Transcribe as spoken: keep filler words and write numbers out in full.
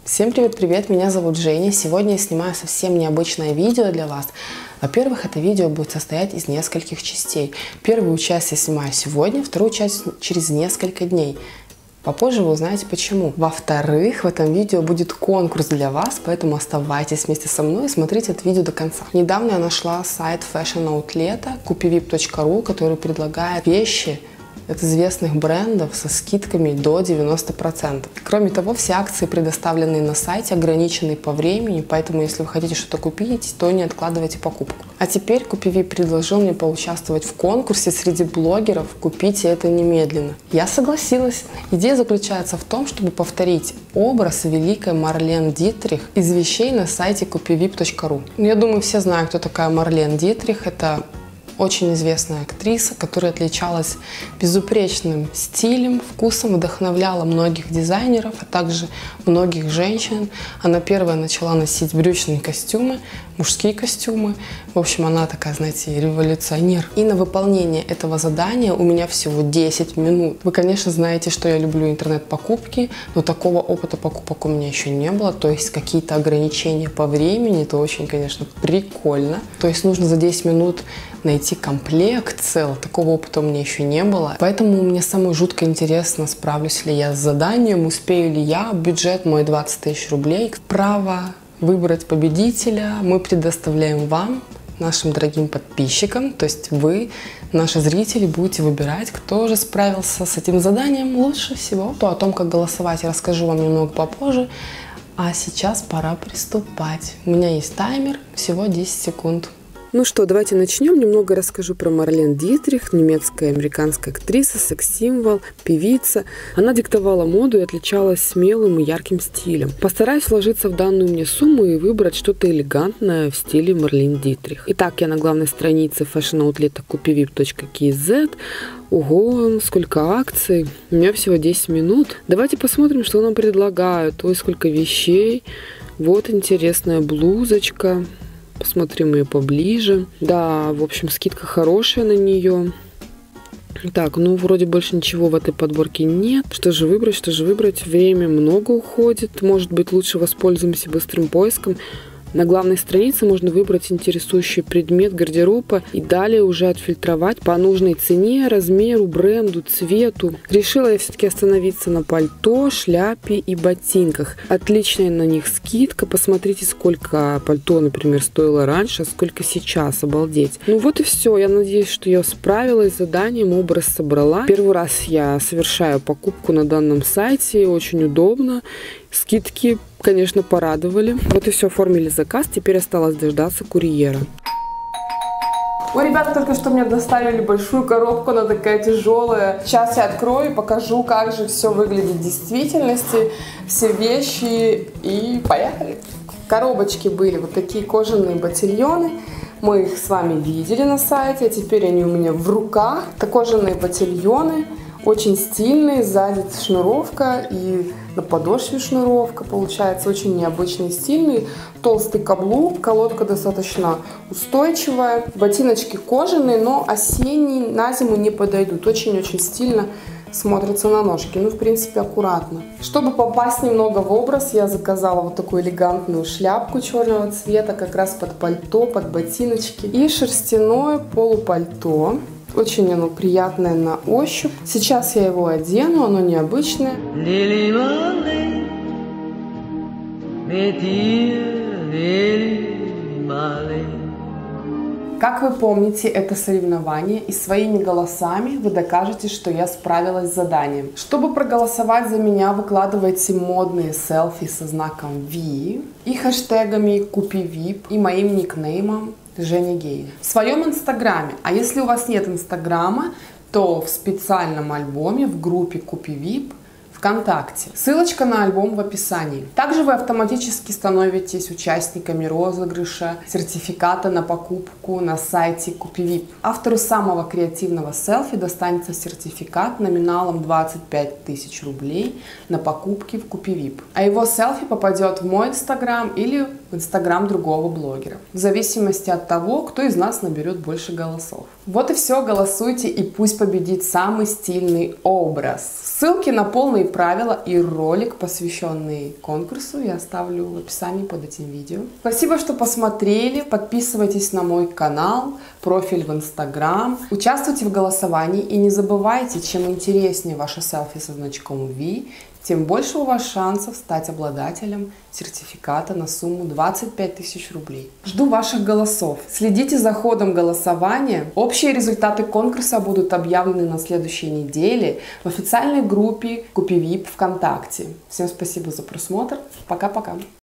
Всем привет-привет, меня зовут Женя. Сегодня я снимаю совсем необычное видео для вас. Во-первых, это видео будет состоять из нескольких частей. Первую часть я снимаю сегодня, вторую часть через несколько дней. Попозже вы узнаете почему. Во-вторых, в этом видео будет конкурс для вас, поэтому оставайтесь вместе со мной и смотрите это видео до конца. Недавно я нашла сайт фэшн-аутлета купивип точка ру, который предлагает вещи от известных брендов со скидками до девяноста процентов. Кроме того, все акции, предоставленные на сайте, ограничены по времени, поэтому если вы хотите что-то купить, то не откладывайте покупку. А теперь Купивип предложил мне поучаствовать в конкурсе среди блогеров «Купите это немедленно». Я согласилась. Идея заключается в том, чтобы повторить образ великой Марлен Дитрих из вещей на сайте купивип точка ру. Я думаю, все знают, кто такая Марлен Дитрих. Это очень известная актриса, которая отличалась безупречным стилем, вкусом, вдохновляла многих дизайнеров, а также многих женщин. Она первая начала носить брючные костюмы, мужские костюмы. В общем, она такая, знаете, революционер. И на выполнение этого задания у меня всего десять минут. Вы, конечно, знаете, что я люблю интернет-покупки, но такого опыта покупок у меня еще не было. То есть какие-то ограничения по времени, это очень, конечно, прикольно. То есть нужно за десять минут найти комплект цел. Такого опыта у меня еще не было. Поэтому мне самое жутко интересно, справлюсь ли я с заданием, успею ли я. Бюджет мой двадцать тысяч рублей. Право выбрать победителя мы предоставляем вам, нашим дорогим подписчикам. То есть вы, наши зрители, будете выбирать, кто же справился с этим заданием лучше всего. То о том, как голосовать, я расскажу вам немного попозже. А сейчас пора приступать. У меня есть таймер, всего десять секунд. Ну что, давайте начнем. Немного расскажу про Марлен Дитрих, немецкая американская актриса, секс-символ, певица. Она диктовала моду и отличалась смелым и ярким стилем. Постараюсь вложиться в данную мне сумму и выбрать что-то элегантное в стиле Марлен Дитрих. Итак, я на главной странице фэшн-аутлета купивип точка кз. Ого, сколько акций. У меня всего десять минут. Давайте посмотрим, что нам предлагают. Ой, сколько вещей. Вот интересная блузочка. Посмотрим ее поближе. Да, в общем, скидка хорошая на нее. Так, ну вроде больше ничего в этой подборке нет. Что же выбрать, что же выбрать? Время много уходит. Может быть, лучше воспользуемся быстрым поиском. На главной странице можно выбрать интересующий предмет гардероба и далее уже отфильтровать по нужной цене, размеру, бренду, цвету. Решила я все-таки остановиться на пальто, шляпе и ботинках. Отличная на них скидка. Посмотрите, сколько пальто, например, стоило раньше, а сколько сейчас. Обалдеть. Ну вот и все. Я надеюсь, что я справилась с заданием, образ собрала. Первый раз я совершаю покупку на данном сайте. Очень удобно. Скидки, конечно, порадовали. Вот и все, оформили заказ. Теперь осталось дождаться курьера. Ой, ребята, только что мне доставили большую коробку, она такая тяжелая. Сейчас я открою и покажу, как же все выглядит в действительности. Все вещи и поехали. В коробочке были вот такие кожаные ботильоны. Мы их с вами видели на сайте, а теперь они у меня в руках. Это кожаные ботильоны. Очень стильные, сзади шнуровка и на подошве шнуровка, получается очень необычный, стильный. Толстый каблук, колодка достаточно устойчивая. Ботиночки кожаные, но осенние, на зиму не подойдут. Очень-очень стильно смотрятся на ножки, ну в принципе аккуратно. Чтобы попасть немного в образ, я заказала вот такую элегантную шляпку черного цвета, как раз под пальто, под ботиночки. И шерстяное полупальто. Очень оно приятное на ощупь. Сейчас я его одену, оно необычное. Как вы помните, это соревнование, и своими голосами вы докажете, что я справилась с заданием. Чтобы проголосовать за меня, выкладывайте модные селфи со знаком ви и хэштегами Купивип и моим никнеймом Женя Гейн в своем инстаграме. А если у вас нет инстаграма, то в специальном альбоме в группе Купивип ВКонтакте. Ссылочка на альбом в описании. Также вы автоматически становитесь участниками розыгрыша сертификата на покупку на сайте Купивип. Автору самого креативного селфи достанется сертификат номиналом двадцать пять тысяч рублей на покупки в Купивип. А его селфи попадет в мой инстаграм или в в Инстаграм другого блогера, в зависимости от того, кто из нас наберет больше голосов. Вот и все, голосуйте, и пусть победит самый стильный образ. Ссылки на полные правила и ролик, посвященный конкурсу, я оставлю в описании под этим видео. Спасибо, что посмотрели, подписывайтесь на мой канал, профиль в Инстаграм, участвуйте в голосовании и не забывайте, чем интереснее ваше селфи со значком ви, тем больше у вас шансов стать обладателем сертификата на сумму двадцать пять тысяч рублей. Жду ваших голосов. Следите за ходом голосования. Общие результаты конкурса будут объявлены на следующей неделе в официальной группе Купи ви ай пи ВКонтакте. Всем спасибо за просмотр. Пока-пока.